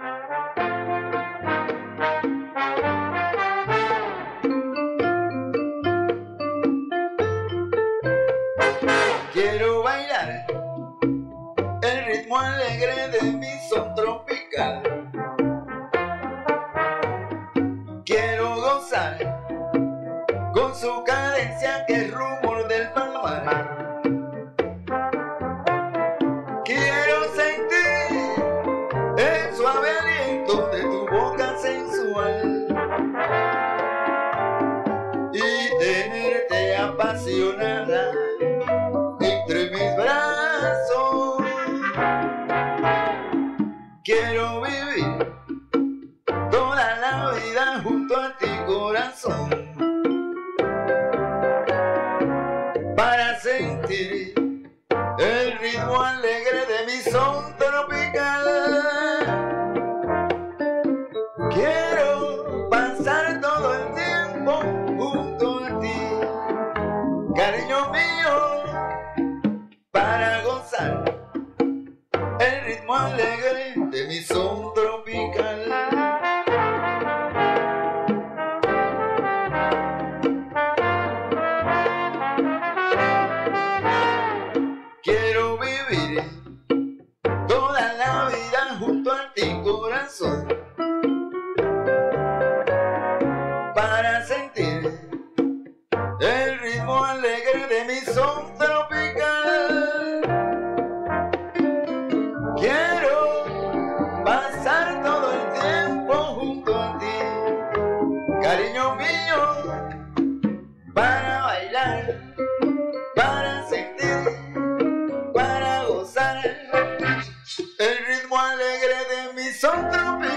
Quiero bailar el ritmo alegre de mi son tropical. Quiero gozar con su cadencia que es rumor del palmar. Quiero sentir el suave aliento de tu boca sensual y tenerte apasionada entre mis brazos. Quiero vivir toda la vida junto a ti, corazón, para sentir el ritmo alegre de mi son tropical. Quiero pasar todo el tiempo junto a ti, cariño mío, para gozar el ritmo alegre de mi son tropical. Quiero vivir toda la vida junto a ti, corazón, para sentir el ritmo alegre de mi son tropical. Quiero pasar todo el tiempo junto a ti, cariño mío, para bailar, para sentir, para gozar el ritmo alegre de mi son tropical.